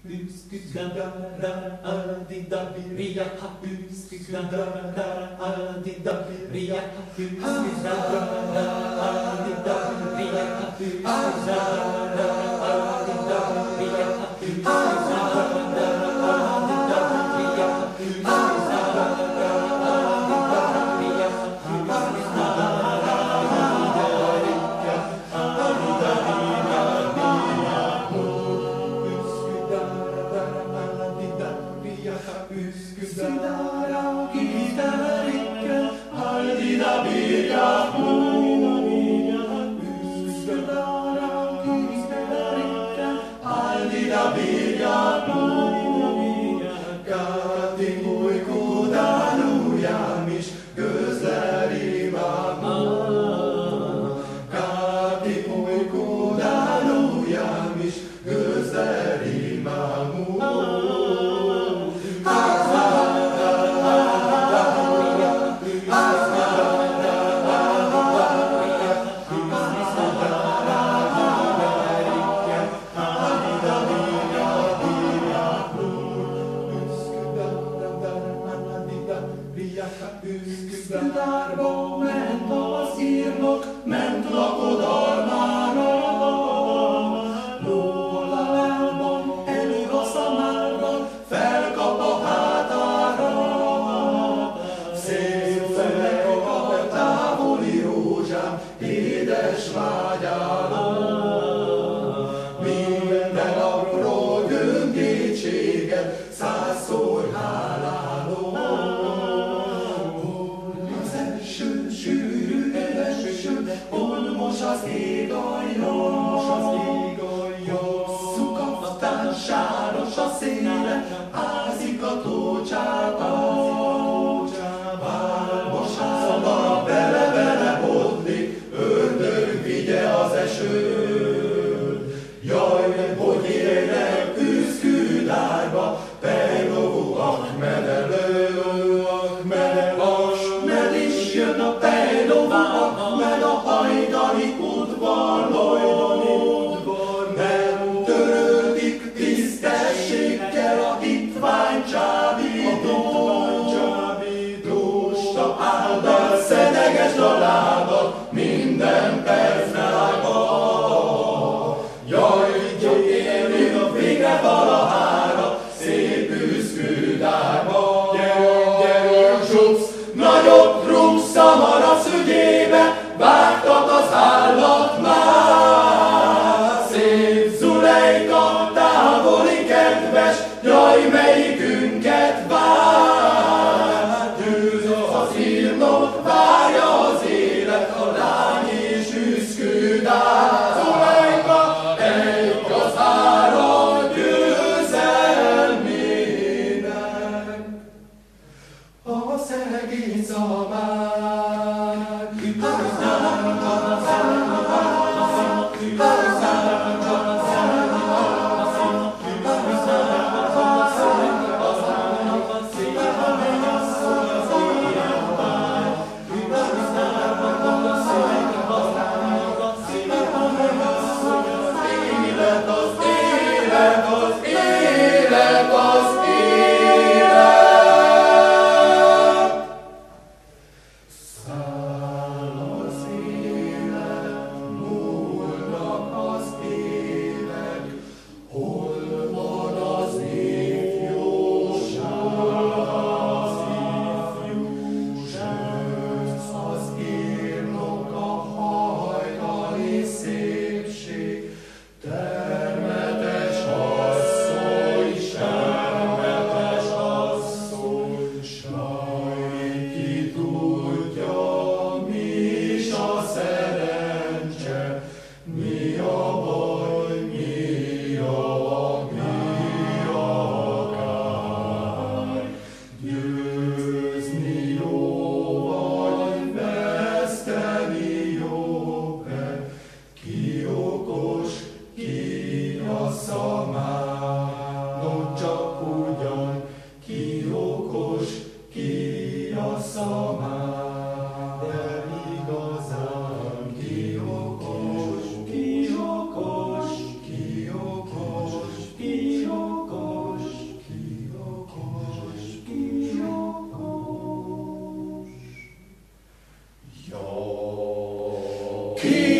Üsküdárba ment az írnok, ment lakodalmára. Lólalában elő a szamárral, felkap a hátára. Szép felek a távoli rózsám, édes vágyálom. Minden apró gyöngétséget százszor hálálom. Olmos az ég alja, hosszú kaftán, sáros a széle, ázik a tócsába. Válmosába bele-bele bodlik, ördög vigye az esőt. Jaj, hogy érek Üsküdárba, pejlovú Ahmed-elő. Ahmed is jön a pejlovú Ahmed a hajdani udvarló. Nem törődik tisztességgel a hitvány csábító. Dústa áldás, szedegesd a lábad, minden percre lábad. Jaj, hogy érjünk végre valahára, szép Üsküdárba. Gyerünk, Zsupsz, nagyobb rúgsz a marasz ügyébe, vágtat az állat már. Szép Zulejka, távoli kedves, jaj, melyikünket vár. Győz az írnok, várja az élet, a lány és Üsküdár. Zulejka, egy gazára győzelmének a szegény szamár. Ki okos, Ki